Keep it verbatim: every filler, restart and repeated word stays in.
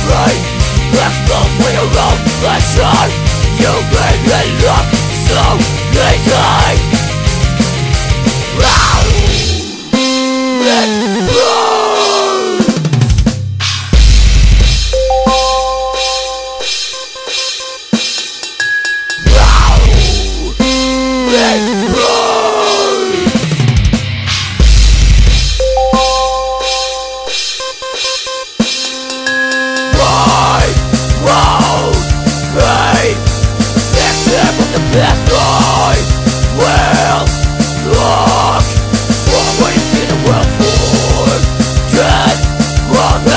brain explodes with your own pleasure. You make it look so easy. Wow. It burns. Wow. It burns. My world pain, victim of the past life, will look forward into the world for dead.